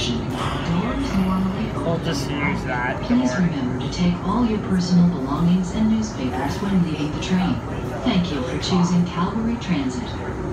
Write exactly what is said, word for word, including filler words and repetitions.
section. Doors normally open. We'll just use that Please door. remember to take all your personal belongings and newspapers when leaving the train. Thank you for choosing Calgary Transit.